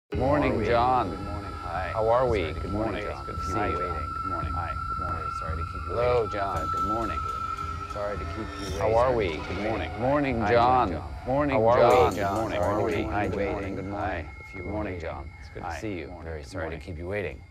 Morning, John. Good morning. Hi. How are we? Good morning, John. Good to see you. Good morning. Hi. Good morning. Sorry to keep you Hello, waiting. John. Good morning. Sorry to keep you waiting. How are we? Good morning. Morning, Hi, John. Morning, How are John. we, Good morning. Sorry to Morning. keep Hi, you good waiting. morning. Good morning. If you Good were morning, waiting. John. It's good Hi. to see you. Good morning. Very Good sorry to morning. keep you waiting.